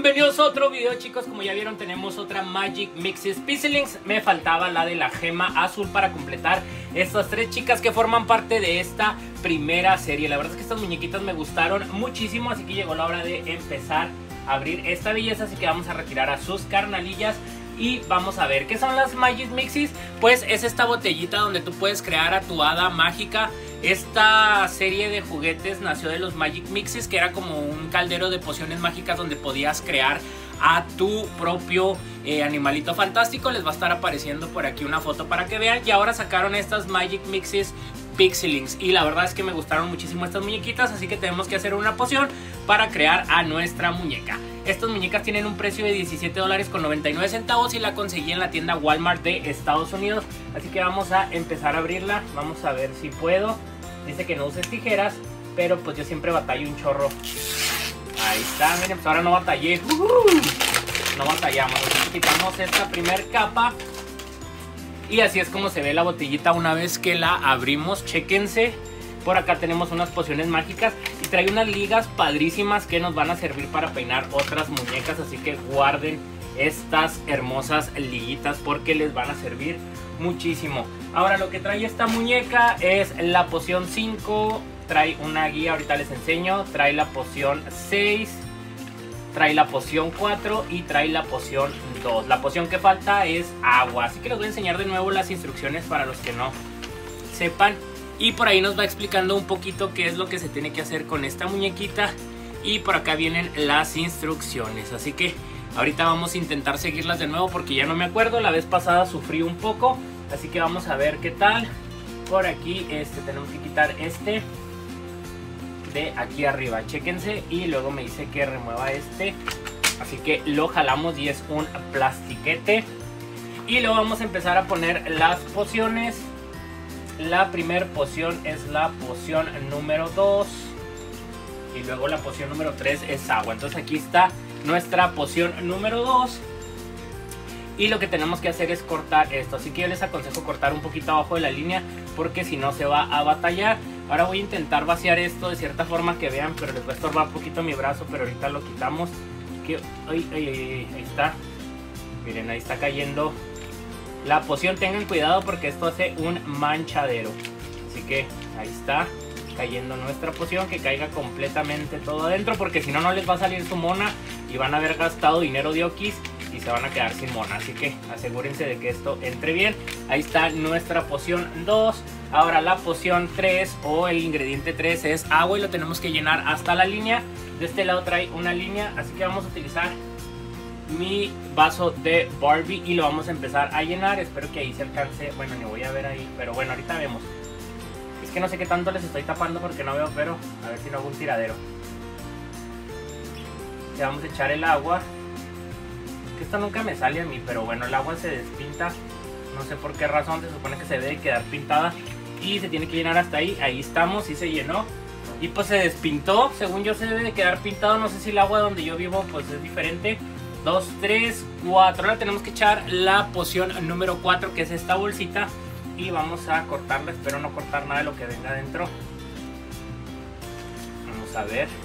Bienvenidos a otro video, chicos. Como ya vieron, tenemos otra Magic Mixes Pixelings. Me faltaba la de la gema azul para completar estas tres chicas que forman parte de esta primera serie. La verdad es que estas muñequitas me gustaron muchísimo, así que llegó la hora de empezar a abrir esta belleza. Así que vamos a retirar a sus carnalillas y vamos a ver qué son las Magic Mixes. Pues es esta botellita donde tú puedes crear a tu hada mágica. Esta serie de juguetes nació de los Magic Mixes, que era como un caldero de pociones mágicas donde podías crear a tu propio animalito fantástico. Les va a estar apareciendo por aquí una foto para que vean. Y ahora sacaron estas Magic Mixes Pixelings y la verdad es que me gustaron muchísimo estas muñequitas, así que tenemos que hacer una poción para crear a nuestra muñeca. Estas muñecas tienen un precio de $17.99 y la conseguí en la tienda Walmart de Estados Unidos. Así que vamos a empezar a abrirla. Vamos a ver si puedo. Dice que no uses tijeras, pero pues yo siempre batallo un chorro. Ahí está, miren, pues ahora no batallé. No batallamos. Entonces quitamos esta primer capa. Y así es como se ve la botellita una vez que la abrimos. Chéquense. Por acá tenemos unas pociones mágicas y trae unas ligas padrísimas que nos van a servir para peinar otras muñecas. Así que guarden estas hermosas liguitas porque les van a servir muchísimo. Ahora lo que trae esta muñeca es la poción 5. Trae una guía, ahorita les enseño. Trae la poción 6. Trae la poción 4 y trae la poción 2. La poción que falta es agua. Así que les voy a enseñar de nuevo las instrucciones para los que no sepan. Y por ahí nos va explicando un poquito qué es lo que se tiene que hacer con esta muñequita. Y por acá vienen las instrucciones. Así que ahorita vamos a intentar seguirlas de nuevo porque ya no me acuerdo. La vez pasada sufrí un poco. Así que vamos a ver qué tal. Por aquí tenemos que quitar este de aquí arriba. Chéquense. Y luego me dice que remueva este. Así que lo jalamos y es un plastiquete. Y luego vamos a empezar a poner las pociones. La primera poción es la poción número 2. Y luego la poción número 3 es agua. Entonces aquí está nuestra poción número 2. Y lo que tenemos que hacer es cortar esto. Así que yo les aconsejo cortar un poquito abajo de la línea, porque si no se va a batallar. Ahora voy a intentar vaciar esto de cierta forma que vean, pero les va a estorbar un poquito mi brazo. Pero ahorita lo quitamos. Ahí está. Miren, ahí está cayendo la poción. Tengan cuidado porque esto hace un manchadero. Así que ahí está cayendo nuestra poción. Que caiga completamente todo adentro, porque si no, no les va a salir su mona y van a haber gastado dinero de okis y se van a quedar sin mona. Así que asegúrense de que esto entre bien. Ahí está nuestra poción 2. Ahora la poción 3 o el ingrediente 3 es agua y lo tenemos que llenar hasta la línea. De este lado trae una línea, así que vamos a utilizar mi vaso de Barbie y lo vamos a empezar a llenar. Espero que ahí se alcance. Bueno, ni voy a ver ahí, pero bueno, ahorita vemos. Es que no sé qué tanto les estoy tapando porque no veo, pero a ver si no hago un tiradero. Ya vamos a echar el agua. Que esto nunca me sale a mí, pero bueno, el agua se despinta. No sé por qué razón, se supone que se debe quedar pintada y se tiene que llenar hasta ahí. Ahí estamos, sí se llenó. Y pues se despintó, según yo se debe de quedar pintado. No sé si el agua donde yo vivo pues es diferente. 2, 3, 4. Ahora tenemos que echar la poción número 4, que es esta bolsita. Y vamos a cortarla. Espero no cortar nada de lo que venga adentro. Vamos a ver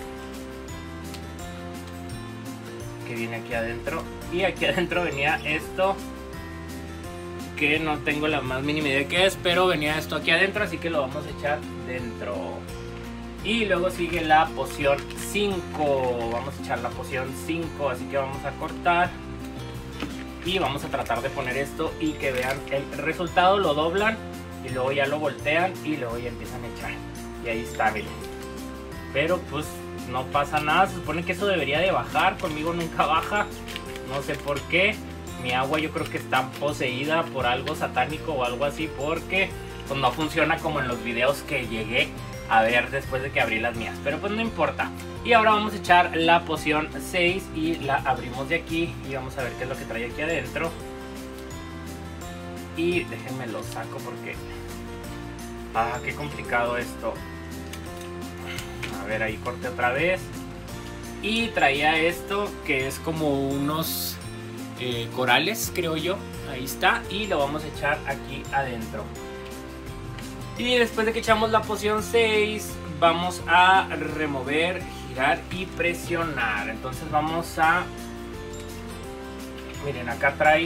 qué viene aquí adentro. Y aquí adentro venía esto, que no tengo la más mínima idea de qué es, pero venía esto aquí adentro, así que lo vamos a echar dentro. Y luego sigue la poción 5. Vamos a echar la poción 5, así que vamos a cortar. Y vamos a tratar de poner esto y que vean el resultado. Lo doblan y luego ya lo voltean y luego ya empiezan a echar. Y ahí está, miren. Pero pues no pasa nada, se supone que eso debería de bajar. Conmigo nunca baja, no sé por qué. Mi agua yo creo que está poseída por algo satánico o algo así, porque pues no funciona como en los videos que llegué a ver después de que abrí las mías, pero pues no importa. Y ahora vamos a echar la poción 6 y la abrimos de aquí y vamos a ver qué es lo que trae aquí adentro. Y déjenme lo saco porque qué complicado esto. A ver, ahí corté otra vez. Y traía esto que es como unos corales, creo yo. Ahí está, y lo vamos a echar aquí adentro. Y después de que echamos la poción 6, vamos a remover, girar y presionar. Entonces vamos a Miren, acá trae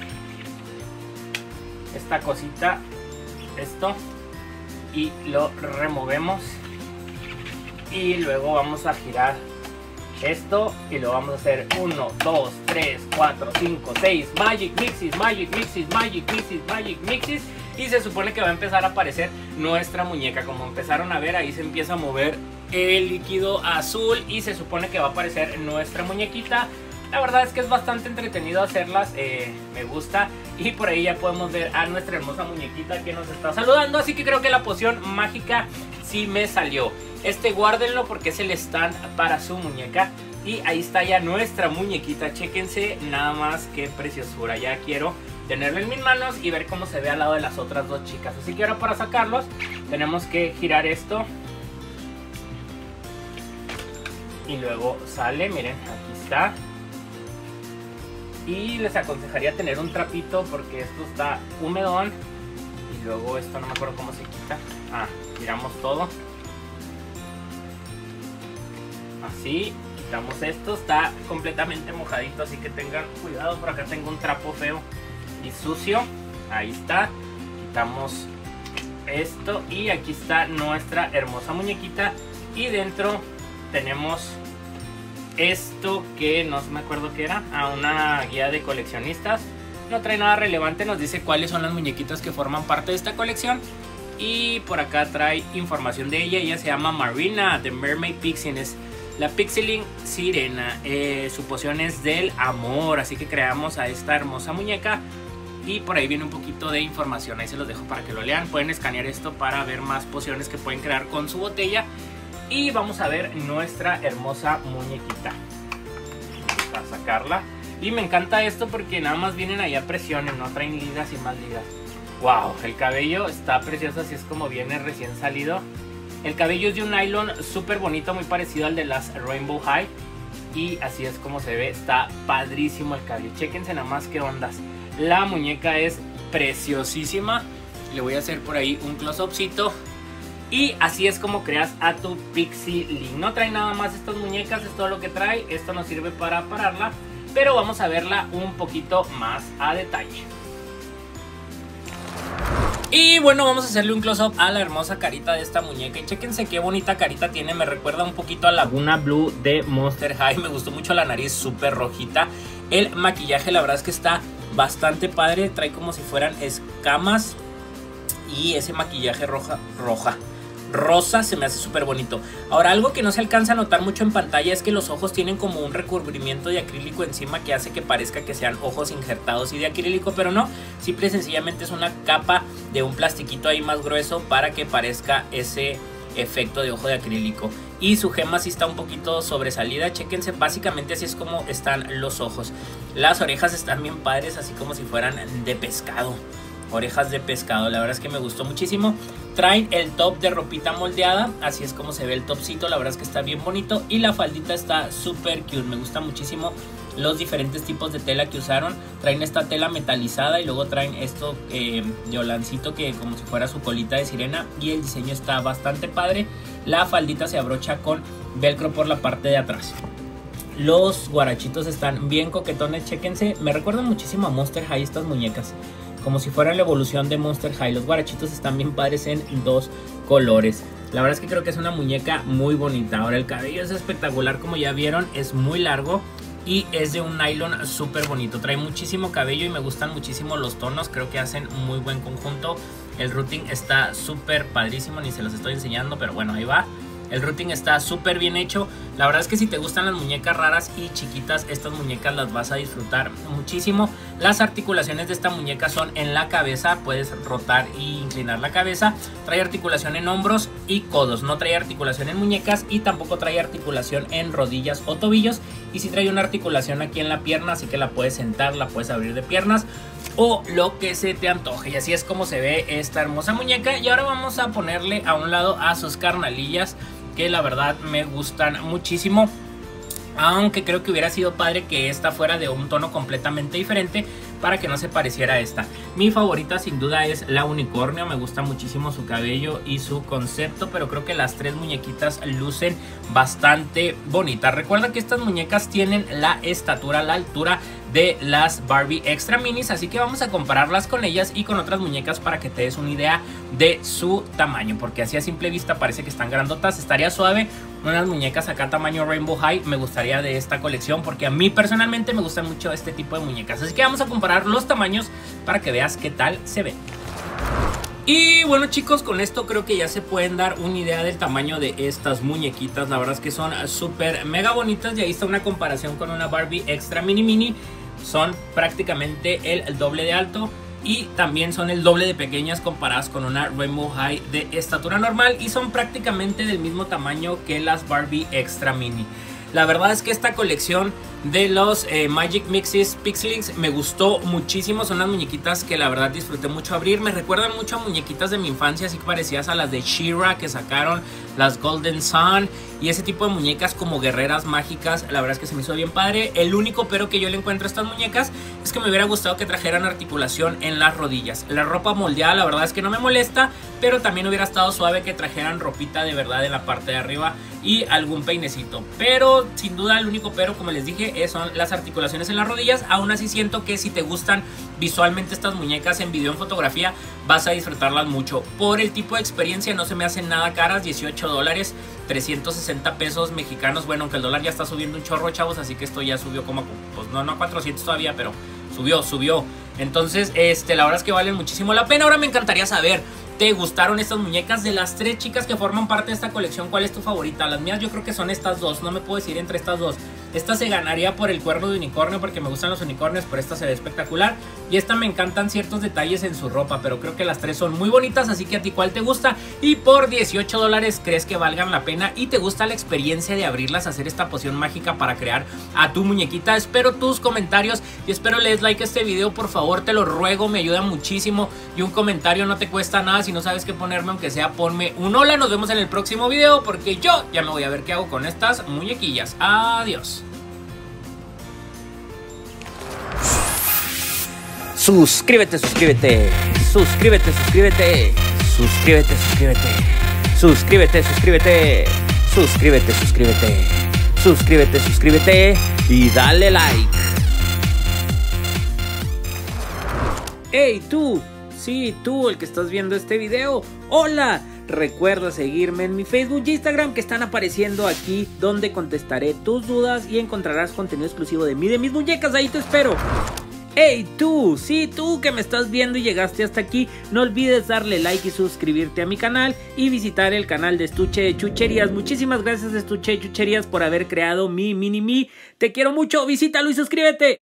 esta cosita, esto, y lo removemos y luego vamos a girar esto y lo vamos a hacer 1, 2, 3, 4, 5, 6 Magic Mixes, Magic Mixes, Magic Mixes, Magic Mixes, y se supone que va a empezar a aparecer nuestra muñeca. Como empezaron a ver, ahí se empieza a mover el líquido azul y se supone que va a aparecer nuestra muñequita. La verdad es que es bastante entretenido hacerlas, me gusta. Y por ahí ya podemos ver a nuestra hermosa muñequita que nos está saludando. Así que creo que la poción mágica sí me salió. Guárdenlo porque es el stand para su muñeca. Y ahí está ya nuestra muñequita. Chéquense nada más qué preciosura. Ya quiero tenerlo en mis manos y ver cómo se ve al lado de las otras dos chicas. Así que ahora para sacarlos tenemos que girar esto. Y luego sale, miren, aquí está. Y les aconsejaría tener un trapito porque esto está húmedón. Y luego esto no me acuerdo cómo se quita. Giramos todo. Así, quitamos esto. Está completamente mojadito, así que tengan cuidado. Por acá tengo un trapo feo y sucio. Ahí está. Quitamos esto y aquí está nuestra hermosa muñequita. Y dentro tenemos esto que no me acuerdo qué era, una guía de coleccionistas. No trae nada relevante, nos dice cuáles son las muñequitas que forman parte de esta colección. Y por acá trae información de ella. Ella se llama Marina, The Mermaid Pixie, es la Pixeling Sirena. Su poción es del amor, así que creamos a esta hermosa muñeca. Y por ahí viene un poquito de información, ahí se los dejo para que lo lean. Pueden escanear esto para ver más pociones que pueden crear con su botella. Y vamos a ver nuestra hermosa muñequita. Vamos a sacarla. Y me encanta esto porque nada más vienen ahí a presiones, no traen ligas y más ligas. Wow, el cabello está precioso, así es como viene recién salido. El cabello es de un nylon súper bonito, muy parecido al de las Rainbow High. Y así es como se ve, está padrísimo el cabello. Chéquense nada más qué ondas. La muñeca es preciosísima. Le voy a hacer por ahí un close-upcito. Y así es como creas a tu Pixeling. No trae nada más estas muñecas, es todo lo que trae. Esto nos sirve para pararla, pero vamos a verla un poquito más a detalle. Y bueno, vamos a hacerle un close-up a la hermosa carita de esta muñeca. Y chéquense qué bonita carita tiene. Me recuerda un poquito a Laguna Blue de Monster High. Me gustó mucho la nariz súper rojita. El maquillaje la verdad es que está bastante padre. Trae como si fueran escamas. Y ese maquillaje rosa se me hace súper bonito. Ahora, algo que no se alcanza a notar mucho en pantalla es que los ojos tienen como un recubrimiento de acrílico encima que hace que parezca que sean ojos injertados y de acrílico, pero no, simple y sencillamente es una capa de un plastiquito ahí más grueso para que parezca ese efecto de ojo de acrílico. Y su gema sí está un poquito sobresalida, chéquense, básicamente así es como están los ojos. Las orejas están bien padres, así como si fueran de pescado. Orejas de pescado, la verdad es que me gustó muchísimo. Traen el top de ropita moldeada, así es como se ve el topcito, la verdad es que está bien bonito. Y la faldita está súper cute, me gusta muchísimo los diferentes tipos de tela que usaron. Traen esta tela metalizada y luego traen esto de holancito que como si fuera su colita de sirena. Y el diseño está bastante padre. La faldita se abrocha con velcro por la parte de atrás. Los guarachitos están bien coquetones, chéquense. Me recuerdan muchísimo a Monster High estas muñecas, como si fuera la evolución de Monster High. Los guarachitos están bien padres en dos colores. La verdad es que creo que es una muñeca muy bonita. Ahora el cabello es espectacular, como ya vieron, es muy largo y es de un nylon súper bonito. Trae muchísimo cabello y me gustan muchísimo los tonos, creo que hacen muy buen conjunto. El routing está súper padrísimo, ni se los estoy enseñando, pero bueno, ahí va. El routing está súper bien hecho. La verdad es que si te gustan las muñecas raras y chiquitas, estas muñecas las vas a disfrutar muchísimo. Las articulaciones de esta muñeca son en la cabeza. Puedes rotar e inclinar la cabeza. Trae articulación en hombros y codos. No trae articulación en muñecas y tampoco trae articulación en rodillas o tobillos. Y sí trae una articulación aquí en la pierna, así que la puedes sentar, la puedes abrir de piernas o lo que se te antoje. Y así es como se ve esta hermosa muñeca. Y ahora vamos a ponerle a un lado a sus carnalillas, que la verdad me gustan muchísimo. Aunque creo que hubiera sido padre que esta fuera de un tono completamente diferente para que no se pareciera a esta. Mi favorita sin duda es la unicornio. Me gusta muchísimo su cabello y su concepto, pero creo que las tres muñequitas lucen bastante bonitas. Recuerda que estas muñecas tienen la estatura, la altura de las Barbie Extra Minis, así que vamos a compararlas con ellas y con otras muñecas para que te des una idea de su tamaño, porque así a simple vista parece que están grandotas. Estaría suave unas muñecas acá tamaño Rainbow High, me gustaría de esta colección, porque a mí personalmente me gustan mucho este tipo de muñecas, así que vamos a comparar los tamaños para que veas qué tal se ven. Y bueno chicos, con esto creo que ya se pueden dar una idea del tamaño de estas muñequitas. La verdad es que son súper mega bonitas y ahí está una comparación con una Barbie Extra Mini. Son prácticamente el doble de alto y también son el doble de pequeñas comparadas con una Rainbow High de estatura normal, y son prácticamente del mismo tamaño que las Barbie Extra Mini. La verdad es que esta colección de los Magic Mixes Pixelings me gustó muchísimo. Son unas muñequitas que la verdad disfruté mucho abrir. Me recuerdan mucho a muñequitas de mi infancia, así que parecidas a las de She-Ra que sacaron, las Golden Sun y ese tipo de muñecas como guerreras mágicas. La verdad es que se me hizo bien padre. El único pero que yo le encuentro a estas muñecas es que me hubiera gustado que trajeran articulación en las rodillas. La ropa moldeada la verdad es que no me molesta, pero también hubiera estado suave que trajeran ropita de verdad en la parte de arriba y algún peinecito. Pero sin duda el único pero, como les dije, son las articulaciones en las rodillas. Aún así siento que si te gustan visualmente estas muñecas en video, en fotografía, vas a disfrutarlas mucho. Por el tipo de experiencia no se me hacen nada caras, $18, 360 pesos mexicanos. Bueno, aunque el dólar ya está subiendo un chorro, chavos, así que esto ya subió como, pues no a 400 todavía, pero subió. Entonces, la verdad es que valen muchísimo la pena. Ahora me encantaría saber, ¿te gustaron estas muñecas? De las tres chicas que forman parte de esta colección, ¿cuál es tu favorita? Las mías yo creo que son estas dos, no me puedo decir entre estas dos. Esta se ganaría por el cuerno de unicornio porque me gustan los unicornios, pero esta se ve espectacular. Y esta me encantan ciertos detalles en su ropa, pero creo que las tres son muy bonitas, así que a ti ¿cuál te gusta? Y por $18 ¿crees que valgan la pena? ¿Y te gusta la experiencia de abrirlas, hacer esta poción mágica para crear a tu muñequita? Espero tus comentarios y espero le des like a este video, por favor, te lo ruego, me ayuda muchísimo. Y un comentario no te cuesta nada, si no sabes qué ponerme, aunque sea ponme un hola. Nos vemos en el próximo video porque yo ya me voy a ver qué hago con estas muñequillas. Adiós. Suscríbete. Suscríbete. Y dale like. Hey tú, sí, tú el que estás viendo este video, hola. Recuerda seguirme en mi Facebook y Instagram que están apareciendo aquí, donde contestaré tus dudas y encontrarás contenido exclusivo de mí, de mis muñecas. Ahí te espero. Hey tú, sí, tú que me estás viendo y llegaste hasta aquí, no olvides darle like y suscribirte a mi canal y visitar el canal de Estuche de Chucherías. Muchísimas gracias Estuche de Chucherías por haber creado mi mini me. Te quiero mucho, visítalo y suscríbete.